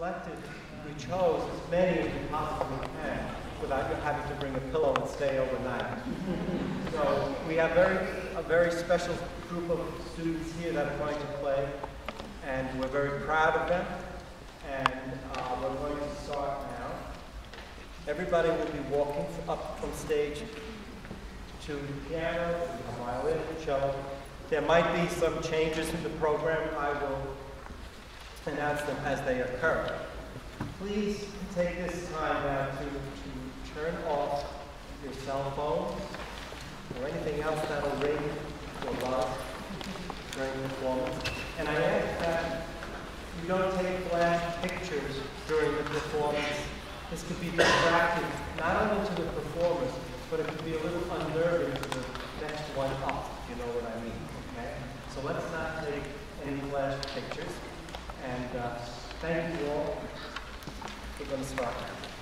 we chose as many as we possibly can without you having to bring a pillow and stay overnight. So we have a very special group of students here that are going to play, and we're very proud of them. And we're going to start now. Everybody will be walking up from stage to the piano, the violin, cello. There might be some changes in the program. I will announce them as they occur. Please take this time now to turn off your cell phone or anything else that will ring or buzz during the performance. And I ask that you don't take flash pictures during the performance. This could be distracting, not only to the performers, but it could be a little unnerving to the next one up, if you know what I mean, okay? So let's not take any flash pictures. And thank you all. We're going to start now.